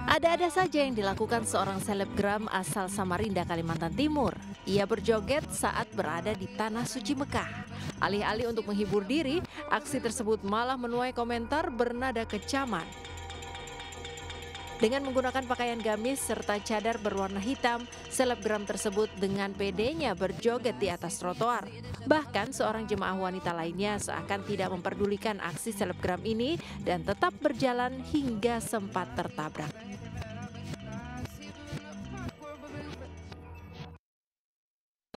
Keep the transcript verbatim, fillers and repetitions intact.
Ada-ada saja yang dilakukan seorang selebgram asal Samarinda, Kalimantan Timur. Ia berjoget saat berada di Tanah Suci Mekah. Alih-alih untuk menghibur diri, aksi tersebut malah menuai komentar bernada kecaman. Dengan menggunakan pakaian gamis serta cadar berwarna hitam, selebgram tersebut dengan pedenya berjoget di atas trotoar. Bahkan seorang jemaah wanita lainnya seakan tidak memperdulikan aksi selebgram ini dan tetap berjalan hingga sempat tertabrak.